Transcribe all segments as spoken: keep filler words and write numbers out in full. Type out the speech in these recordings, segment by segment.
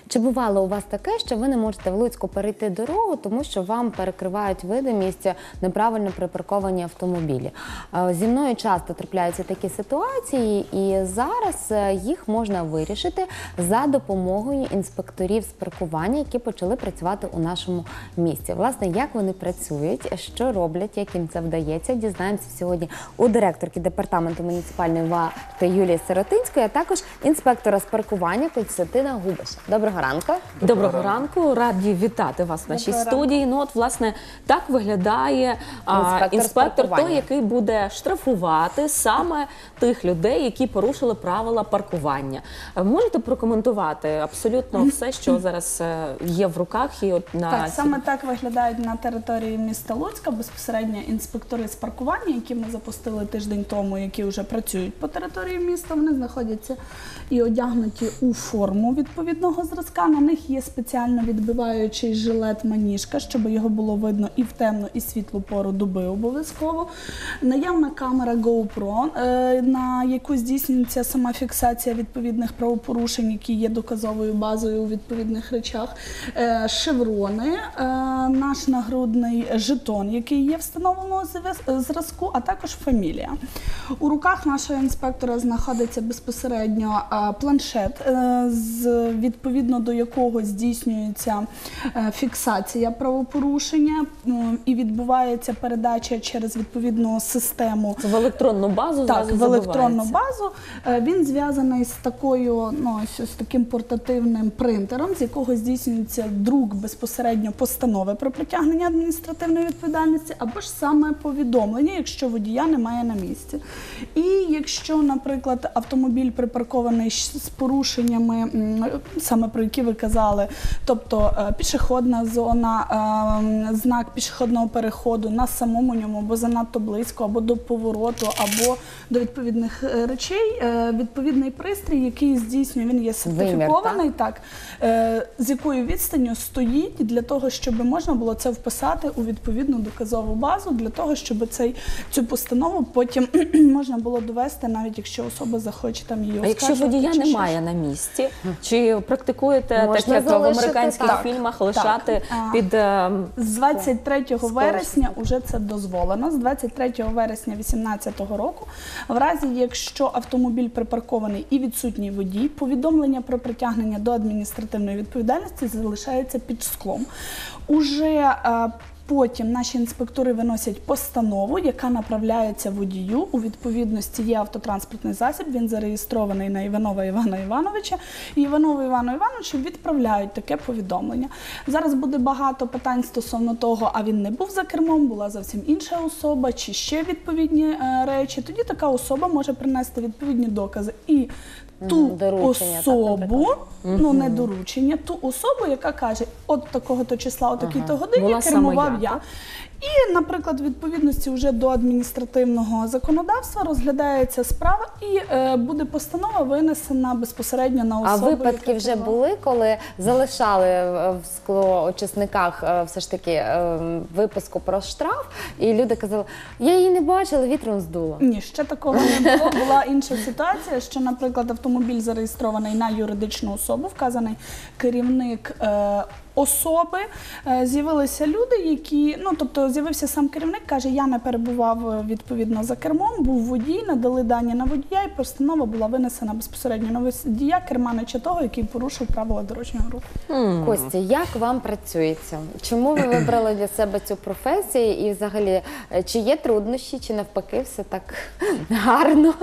Чи бувало у вас таке, що ви не можете в Луцьку перейти дорогу, тому що вам перекривають видимість неправильно припарковані автомобілі? Зі мною часто трапляються такі ситуації, і зараз їх можна вирішити за допомогою інспекторів з паркування, які почали працювати у нашому місті. Власне, як вони працюють, що роблять, як їм це вдається, дізнаємося сьогодні у директорки департаменту муніципальної варти Юлії Сиротинської, а також інспектора з паркування Костянтина Губаша. Доброго ранку. Доброго ранку. Раді вітати вас в нашій студії. Ну от, власне, так виглядає інспектор, інспектор той, який буде штрафувати саме тих людей, які порушили правила паркування. Можете прокоментувати абсолютно все, що зараз є в руках? І от на так, ці... саме так виглядають на території міста Луцька безпосередньо інспектори з паркування, які ми запустили тиждень тому, які вже працюють по території міста. Вони знаходяться і одягнуті у форму відповідного зразка. На них є спеціально відбиваючий жилет-маніжка, щоб його було видно і в темну, і світлу пору доби обов'язково. Наявна камера GoPro, на яку здійснюється сама фіксація відповідних правопорушень, які є доказовою базою у відповідних речах. Шеврони, наш нагрудний жетон, який є встановленого зразку, а також фамілія. У руках нашого інспектора знаходиться безпосередньо планшет, відповідно до якого здійснюється фіксація правопорушення і відбувається передача через відповідну систему. Це в електронну базу? Так, в електронну базу. Він зв'язаний з такою, ну, з таким портативним принтером, з якого здійснюється друк безпосередньо постанови про притягнення адміністративної відповідальності або ж саме повідомлення, якщо водія немає на місці. І якщо, наприклад, автомобіль припаркований з порушеннями, саме про які ви казали, тобто пішохідна зона, знак пішохідного переходу на самому ньому, або занадто близько, або до повороту, або до відповідних речей, відповідний пристрій, який здійснює, він є сертифікований, так, з якою відстанню стоїть для того, щоб можна було це вписати у відповідну доказову базу, для того, щоб цей, цю постанову потім можна було довести, навіть якщо особа захоче там її оскаржувати. А якщо водія немає на місці? Чи практикуєте так, як в американських так, фільмах, лишати так. під... З двадцять третього вересня вже це дозволено. З двадцять третього вересня дві тисячі вісімнадцятого року, в разі, якщо автомобіль припаркований і відсутній водій, повідомлення про притягнення до адміністративної відповідальності залишається під склом. Уже потім наші інспектори виносять постанову, яка направляється водію. У відповідності є автотранспортний засіб, він зареєстрований на Іванова Івана Івановича. І Іванову Івану Івановичу відправляють таке повідомлення. Зараз буде багато питань стосовно того, а він не був за кермом, була зовсім інша особа, чи ще відповідні е, речі. Тоді така особа може принести відповідні докази. І ту доручення, особу, так, ну не доручення, ту особу, яка каже, от такого-то числа, о такій-то годині кермував я. І, наприклад, в відповідності вже до адміністративного законодавства розглядається справа і е, буде постанова винесена безпосередньо на особу. А випадки вже були, коли залишали в склоочисниках е, все ж таки е, виписку про штраф, і люди казали, я її не бачила, вітром здуло? Ні, ще такого не було. Була інша ситуація, що, наприклад, автомобіль зареєстрований на юридичну особу, вказаний керівник е, особи, з'явилися люди, які, ну, тобто з'явився сам керівник, каже, я не перебував відповідно за кермом, був водій, надали дані на водія, і постанова була винесена безпосередньо на водія, керманича того, який порушив правила дорожнього руху. Mm. Костя, як вам працюється? Чому ви вибрали для себе цю професію і взагалі, чи є труднощі, чи навпаки все так гарно?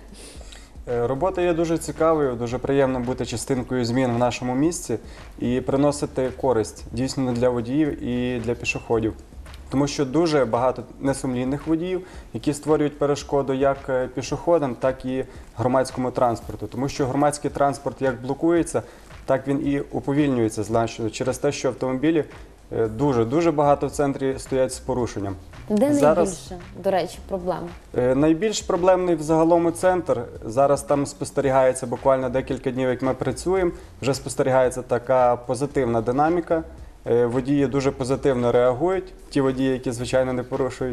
Робота є дуже цікавою, дуже приємно бути частинкою змін в нашому місті і приносити користь дійсно для водіїв і для пішоходів. Тому що дуже багато несумлінних водіїв, які створюють перешкоду як пішоходам, так і громадському транспорту. Тому що громадський транспорт як блокується, так він і уповільнюється значно через те, що автомобілі дуже-дуже багато в центрі стоять з порушенням. Де Зараз, найбільше, до речі, проблем? Найбільш проблемний взагалом центр. Зараз там спостерігається буквально декілька днів, як ми працюємо, вже спостерігається така позитивна динаміка. Водії дуже позитивно реагують, ті водії, які, звичайно, не порушують.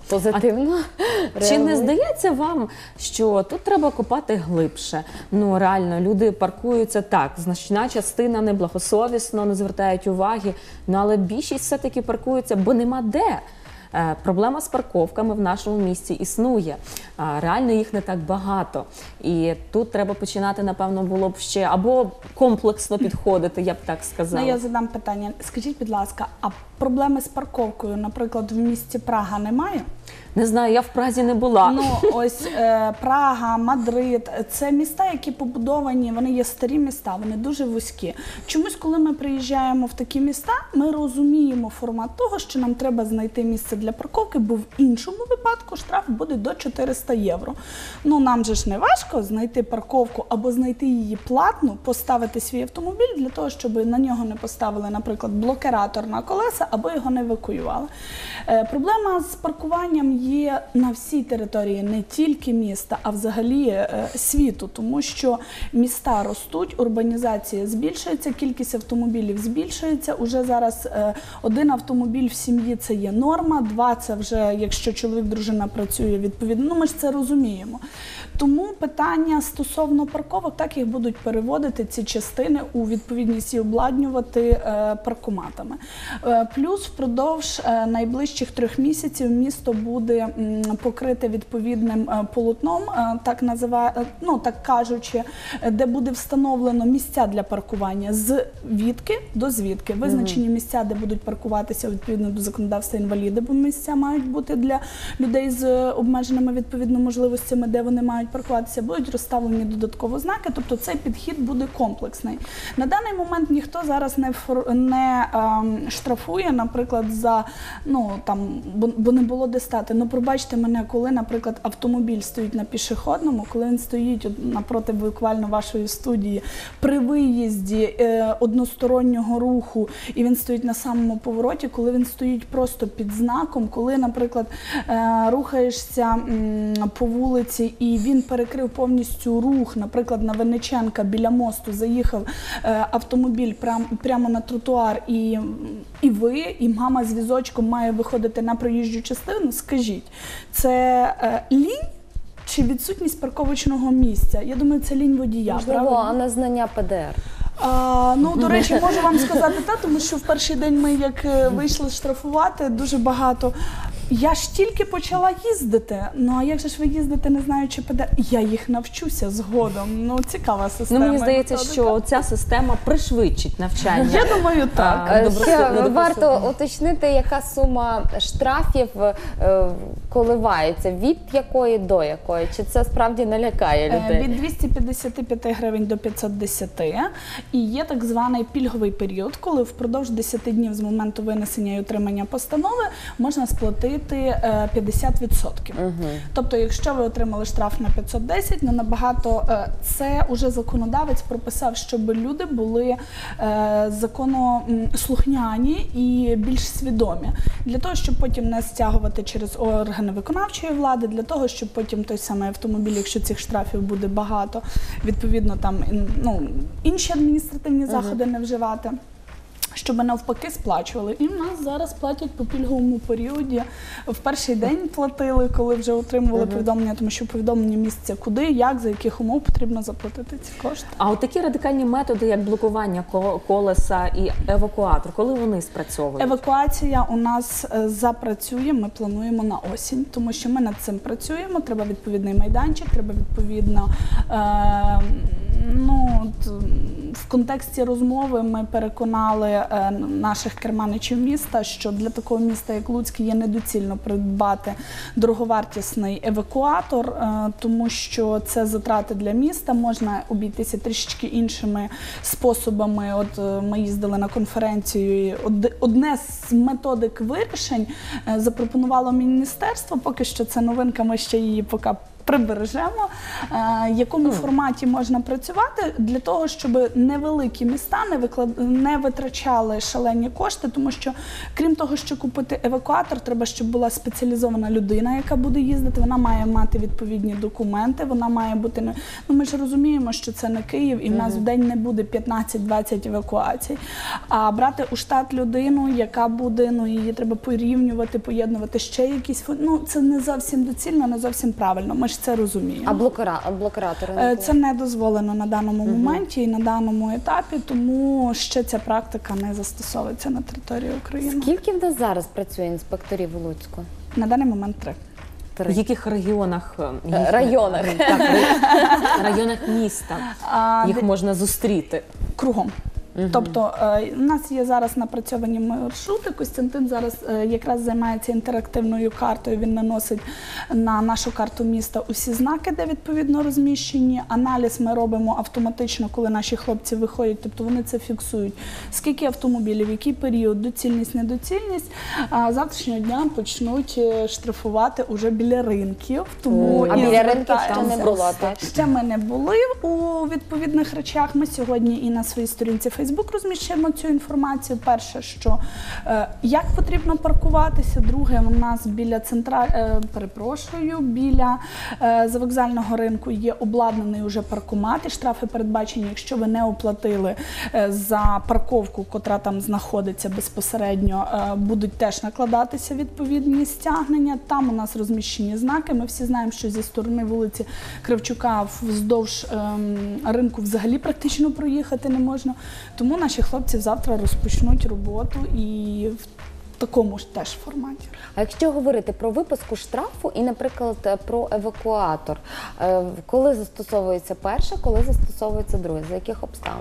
позитивно Чи не реагують. здається вам, що тут треба копати глибше? Ну, реально, люди паркуються так, значна частина неблагосовісно, не звертають уваги, ну, але більшість все-таки паркуються, бо нема де. Е, Проблема з парковками в нашому місті існує. А, Реально їх не так багато. І тут треба починати, напевно, було б ще або комплексно підходити, я б так сказала. Ну, я задам питання. Скажіть, будь ласка, а проблеми з парковкою, наприклад, в місті Прага немає? Не знаю, я в Празі не була. Ну, ось е, Прага, Мадрид – це міста, які побудовані, вони є старі міста, вони дуже вузькі. Чомусь, коли ми приїжджаємо в такі міста, ми розуміємо формат того, що нам треба знайти місце для парковки, бо в іншому випадку штраф буде до чотириста євро. Ну, нам же ж не важко знайти парковку або знайти її платну, поставити свій автомобіль для того, щоб на нього не поставили, наприклад, блокиратор на колеса або його не евакуювали. Е, проблема з паркуванням є на всій території, не тільки міста, а взагалі е, світу, тому що міста ростуть, урбанізація збільшується, кількість автомобілів збільшується. Уже зараз е, один автомобіль в сім'ї – це є норма, два – це вже, якщо чоловік, дружина працює, відповідно. Ну, ми ж це розуміємо. Тому питання стосовно парковок, так їх будуть переводити, ці частини, у відповідність і обладнювати е, паркоматами. Е, плюс впродовж е, найближчих трьох місяців місто буде м, покрите відповідним е, полотном, е, так називає, е, ну так кажучи, е, де буде встановлено місця для паркування з відки до звідки. Визначені місця, де будуть паркуватися відповідно до законодавства інваліди, бо місця мають бути для людей з обмеженими відповідно можливостями, де вони мають паркуватися, будуть розставлені додатково знаки, тобто цей підхід буде комплексний. На даний момент ніхто зараз не, фор... не ем, штрафує, наприклад, за, ну, там, бо, бо не було де стати. Ну, пробачте мене, коли, наприклад, автомобіль стоїть на пішохідному, коли він стоїть от, напроти буквально вашої студії, при виїзді е, одностороннього руху, і він стоїть на самому повороті, коли він стоїть просто під знаком, коли, наприклад, е, рухаєшся м, по вулиці і він перекрив повністю рух, наприклад, на Винниченка біля мосту заїхав е, автомобіль прям, прямо на тротуар, і, і ви, і мама з візочком має виходити на проїжджу частину, скажіть, це е, лінь чи відсутність парковочного місця? Я думаю, це лінь водія, Можливо, правильно? а незнання Пе Де Ер. А, ну, до речі, можу вам сказати те, тому що в перший день ми, як е, вийшли штрафувати, дуже багато. Я ж тільки почала їздити. Ну, а як же ж ви їздите, не знаючи Пе Де Ер? Я їх навчуся згодом. Ну, цікава система. Ну, мені здається, методика. що ця система пришвидшить навчання. Я думаю, так. А, Е, добре, Ще добре, варто добре. уточнити, яка сума штрафів е, коливається, від якої до якої? Чи це справді не лякає Е, людей? Від двісті п'ятдесят п'ять гривень до п'ятсот десять. І є так званий пільговий період, коли впродовж десяти днів з моменту винесення і отримання постанови можна сплатити е, п'ятдесят відсотків. Угу. Тобто, якщо ви отримали штраф на п'ятсот десять, ну набагато е, це уже законодавець прописав, щоб люди були е, законослухняні і більш свідомі. Для того, щоб потім не стягувати через органи виконавчої влади, для того, щоб потім той самий автомобіль, якщо цих штрафів буде багато, відповідно там ну, інші адміністративні заходи не вживати. Щоб навпаки сплачували. І в нас зараз платять по пільговому періоді. В перший день платили, коли вже отримували uh-huh. повідомлення, тому що повідомлення місця куди, як, за яких умов потрібно заплатити ці кошти. А от такі радикальні методи, як блокування колеса і евакуатор, коли вони спрацьовують? Евакуація у нас запрацює, ми плануємо на осінь, тому що ми над цим працюємо, треба відповідний майданчик, треба відповідно, е, ну, в контексті розмови ми переконали е, наших керманичів міста, що для такого міста, як Луцьк, є недоцільно придбати дороговартісний евакуатор, е, тому що це затрати для міста, можна обійтися трішечки іншими способами. От е, ми їздили на конференцію, і од, одне з методик вирішень е, запропонувало міністерство, поки що це новинка, ми ще її поки прибережемо, в якому форматі можна працювати для того, щоб невеликі міста не, виклад... не витрачали шалені кошти, тому що, крім того, що купити евакуатор, треба, щоб була спеціалізована людина, яка буде їздити, вона має мати відповідні документи, вона має бути... Ну, ми ж розуміємо, що це не Київ, і в нас в день не буде п'ятнадцять-двадцять евакуацій. А брати у штат людину, яка буде, ну, її треба порівнювати, поєднувати ще якісь... Ну, це не зовсім доцільно, не зовсім правильно. Ми ж це розуміємо. А блокера, а блокиратори? не Це не дозволено на даному угу. моменті і на даному етапі, тому ще ця практика не застосовується на території України. Скільки в нас зараз працює інспекторів у Луцьку? На даний момент три. В яких регіонах? Їх, районах. Так, районах міста А, їх де... можна зустріти? Кругом. Угу. Тобто е, у нас є зараз напрацьовані маршрути. Костянтин зараз е, якраз займається інтерактивною картою. Він наносить на нашу карту міста усі знаки, де відповідно розміщені. Аналіз ми робимо автоматично, коли наші хлопці виходять. Тобто вони це фіксують. Скільки автомобілів, який період, доцільність, недоцільність. А завтрашнього дня почнуть штрафувати уже біля ринків. Тому О, а біля ринків ще не було, так? Ще ми не були у відповідних речах. Ми сьогодні і на своїй сторінці Facebook Фейсбук розміщуємо цю інформацію. Перше, що е, як потрібно паркуватися. Друге, у нас біля центра... е, перепрошую, біля е, завокзального ринку є обладнаний уже паркомат, і штрафи передбачені, якщо ви не оплатили е, за парковку, котра там знаходиться безпосередньо, е, будуть теж накладатися відповідні стягнення. Там у нас розміщені знаки. Ми всі знаємо, що зі сторони вулиці Кравчука вздовж е, ринку взагалі практично проїхати не можна. Тому наші хлопці завтра розпочнуть роботу і в такому ж теж форматі. А якщо говорити про виписку штрафу і, наприклад, про евакуатор, коли застосовується перше, коли застосовується друге, за яких обставин?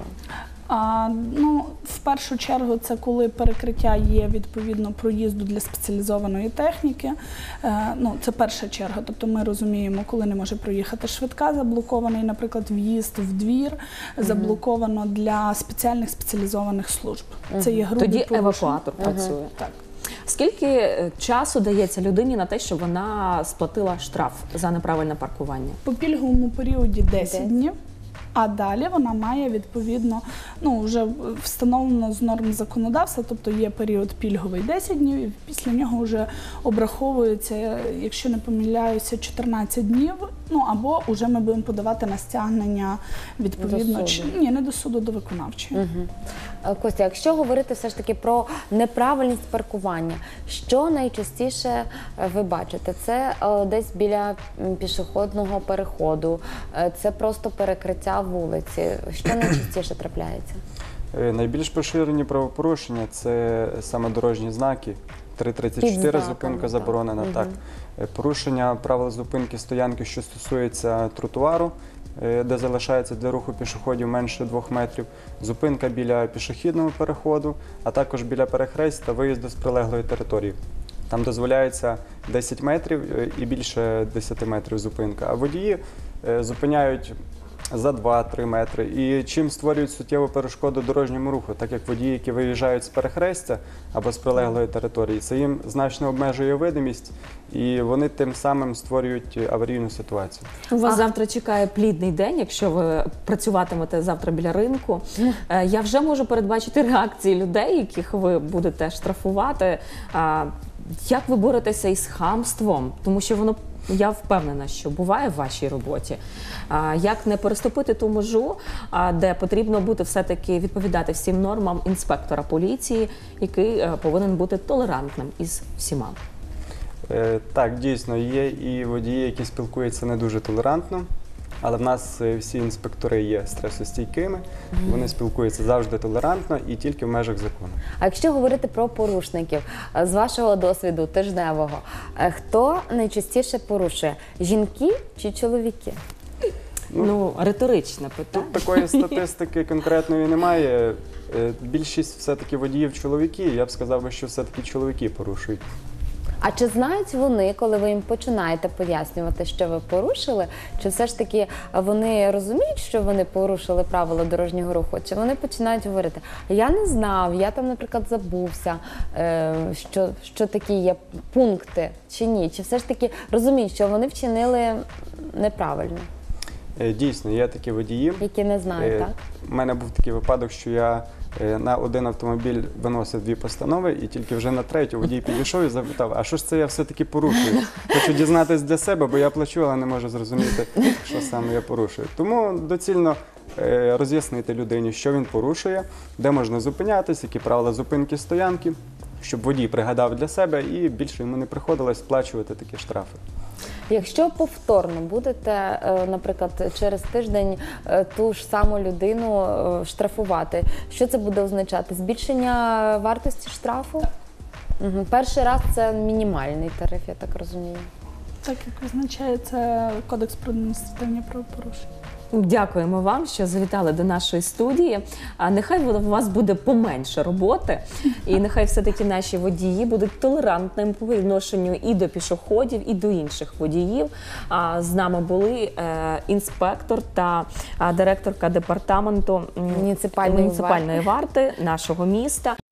А, ну, в першу чергу це коли перекриття є відповідно проїзду для спеціалізованої техніки. Е, ну, це перша черга, тобто ми розуміємо, коли не може проїхати швидка, заблокований, наприклад, в'їзд в двір, заблоковано для спеціальних спеціалізованих служб. Це є грубі Тоді порушення. евакуатор працює. Так. Скільки часу дається людині на те, щоб вона сплатила штраф за неправильне паркування? По пільговому періоді десять днів. А далі вона має, відповідно, ну, вже встановлено з норм законодавства, тобто є період пільговий десять днів, і після нього вже обраховується, якщо не помиляюся, чотирнадцять днів, ну, або вже ми будемо подавати на стягнення, відповідно, до чи, ні, не до суду, до виконавчої. Угу. Костя, якщо говорити все ж таки про неправильність паркування, що найчастіше ви бачите? Це е, десь біля пішохідного переходу, е, це просто перекриття вулиці. Що найчастіше трапляється? Найбільш поширені правопорушення – це саме дорожні знаки. три тридцять чотири зупинка заборонена. Угу. Так. Порушення правил зупинки стоянки, що стосується тротуару, де залишається для руху пішоходів менше двох метрів, зупинка біля пішохідного переходу, а також біля перехресть та виїзду з прилеглої території. Там дозволяється десять метрів і більше десяти метрів зупинка, а водії зупиняють за два-три метри. І чим створюють суттєву перешкоду дорожньому руху, так як водії, які виїжджають з перехрестя або з прилеглої території, це їм значно обмежує видимість, і вони тим самим створюють аварійну ситуацію. У вас а... завтра чекає плідний день, якщо ви працюватимете завтра біля ринку. Я вже можу передбачити реакції людей, яких ви будете штрафувати. Як ви боретеся із хамством? Тому що воно, я впевнена, що буває в вашій роботі. Як не переступити ту межу, де потрібно бути все-таки відповідати всім нормам інспектора поліції, який повинен бути толерантним із всіма? Так, дійсно, є і водії, які спілкуються не дуже толерантно. Але в нас всі інспектори є стресостійкими, mm-hmm. вони спілкуються завжди толерантно і тільки в межах закону. А якщо говорити про порушників, з вашого досвіду тижневого, хто найчастіше порушує? Жінки чи чоловіки? Ну, ну риторичне питання. Тут такої статистики конкретної немає. Більшість все-таки водіїв чоловіки, я б сказав, що все-таки чоловіки порушують. А чи знають вони, коли ви їм починаєте пояснювати, що ви порушили, чи все ж таки вони розуміють, що вони порушили правила дорожнього руху, чи вони починають говорити, я не знав, я там, наприклад, забувся, е, що, що такі є пункти, чи ні, чи все ж таки розуміють, що вони вчинили неправильно, Е, Дійсно, є такі водії. які не знають, Е, так? У мене був такий випадок, що я е, на один автомобіль виносив дві постанови, і тільки вже на третю водій підійшов і запитав, а що ж це я все-таки порушую? Хочу дізнатись для себе, бо я плачу, але не можу зрозуміти, що саме я порушую. Тому доцільно е, роз'яснити людині, що він порушує, де можна зупинятись, які правила зупинки, стоянки, щоб водій пригадав для себе і більше йому не приходилось сплачувати такі штрафи. Якщо повторно будете, е, наприклад, через тиждень е, ту ж саму людину е, штрафувати, що це буде означати? Збільшення вартості штрафу? Угу. Перший раз це мінімальний тариф, я так розумію. Так як визначає це Кодекс про адміністративні правопорушення. Дякуємо вам, що завітали до нашої студії. А нехай у вас буде поменше роботи, і нехай все-таки наші водії будуть толерантними по відношенню і до пішоходів, і до інших водіїв. А з нами були е, інспектор та е, директорка департаменту м, Муніципальної муніципальної варти нашого міста.